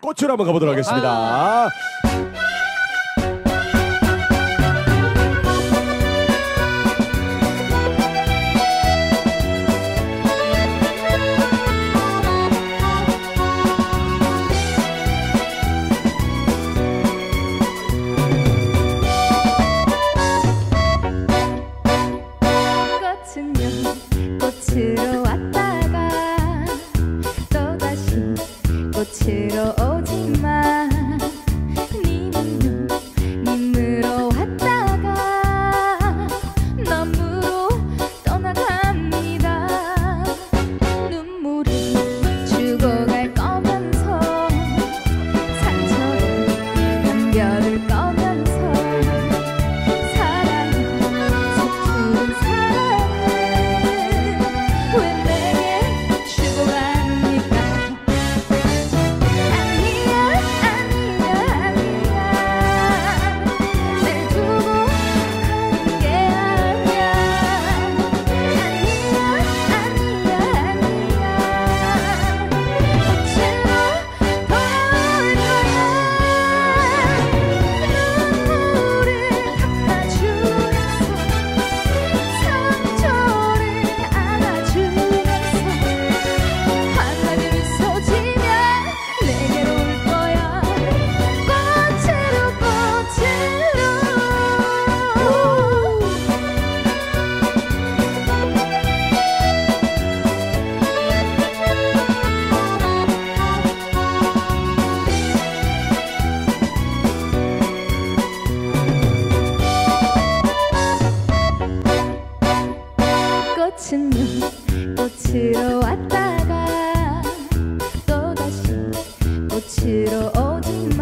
꽃으로 한번 가보도록 하겠습니다. 꽃으로 왔다가 또다시 꽃으로 오지마. 님은요 님으로 왔다가 너무로 떠나갑니다. 눈물을 죽어갈 거면서 상처를 남겨둘 거면서 사랑은 서투른 사랑은 왜 내게 주고 갑니까? 아니야 아니야 아니야 날 두고 가는 게 아니야. 아니야 아니야 아니야 꽃으로 돌아올 거야. 눈물을 닦아주면서 상처를 안아주면서 한가지 미소 지며 내게로 올 거야. 꽃으로 꽃으로 꽃은요 꽃으로 왔다가 또다시 꽃으로 오지마.